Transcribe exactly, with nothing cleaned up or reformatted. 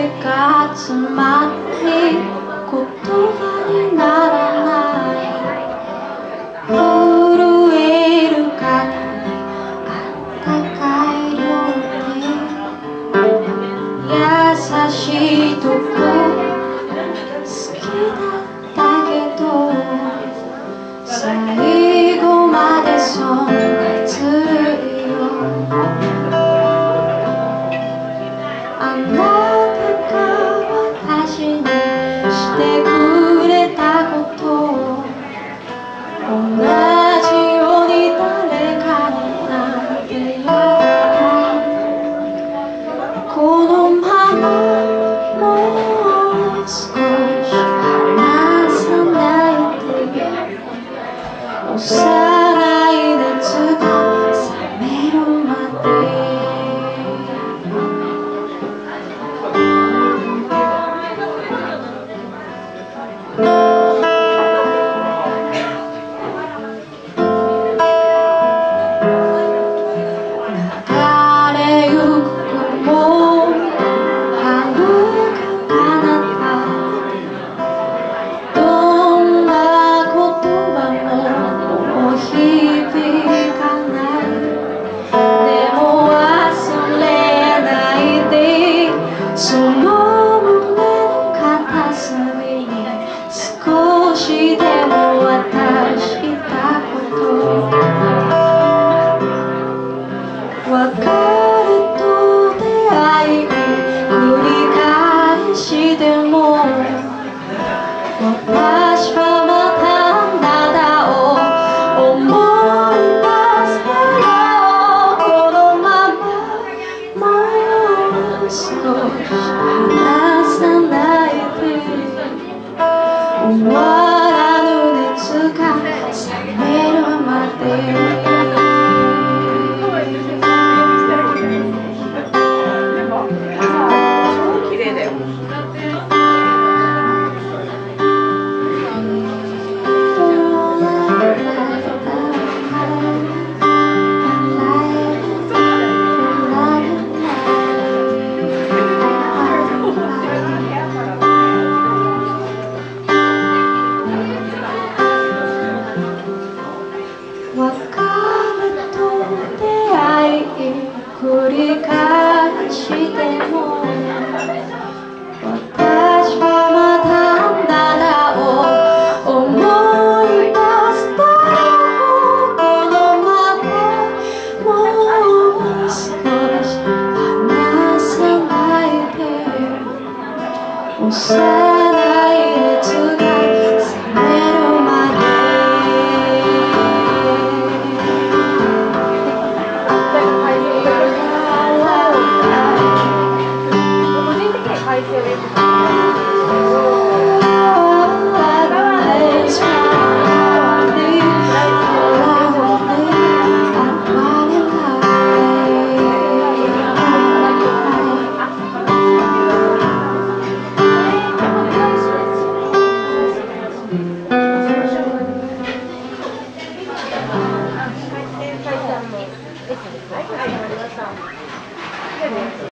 が詰まって言葉にならない震える肩にあったかい両手優しいとこ好きだったけど最後までそんなずるいよあなたが私にしてくれたこと同じように誰かになんて嫌だこのままもう少し離さないで幼い熱が冷めるまでその胸の片隅に少しでも渡したこと別れと出会い繰り返しでも私はまたあなたを思い出すよこのままもう少し離さないで終わらぬ熱が冷めるまで綺麗だよ繰り返しても私はまたあなたを思い出すだろうこのままもう少し離さないで幼い熱が冷めるまで海鮮